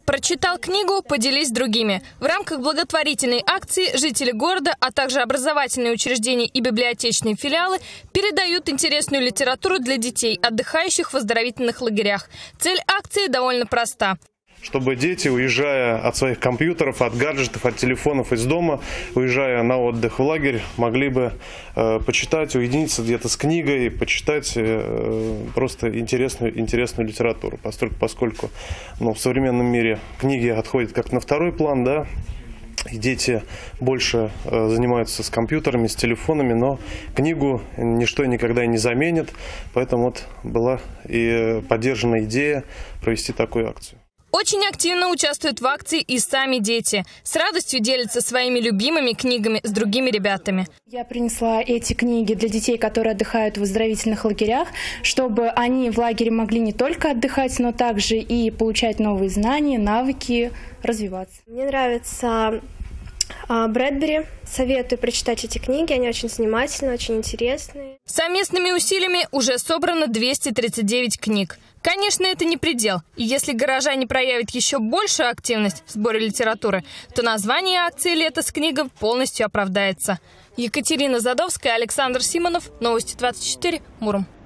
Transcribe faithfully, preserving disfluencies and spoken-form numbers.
Прочитал книгу, поделись с другими. В рамках благотворительной акции жители города, а также образовательные учреждения и библиотечные филиалы передают интересную литературу для детей, отдыхающих в оздоровительных лагерях. Цель акции довольно проста. Чтобы дети, уезжая от своих компьютеров, от гаджетов, от телефонов из дома, уезжая на отдых в лагерь, могли бы э, почитать, уединиться где-то с книгой, почитать э, просто интересную, интересную литературу. Поскольку, поскольку ну, в современном мире книги отходят как на второй план, да, и дети больше э, занимаются с компьютерами, с телефонами, но книгу ничто и никогда и не заменит. Поэтому вот была и поддержана идея провести такую акцию. Очень активно участвуют в акции и сами дети. С радостью делятся своими любимыми книгами с другими ребятами. Я принесла эти книги для детей, которые отдыхают в оздоровительных лагерях, чтобы они в лагере могли не только отдыхать, но также и получать новые знания, навыки, развиваться. Мне нравится Брэдбери. Советую прочитать эти книги, они очень занимательные, очень интересные. Совместными усилиями уже собрано двести тридцать девять книг. Конечно, это не предел. И если горожане проявят еще большую активность в сборе литературы, то название акции «Лето с книгой» полностью оправдается. Екатерина Задовская, Александр Симонов. Новости двадцать четыре. Муром.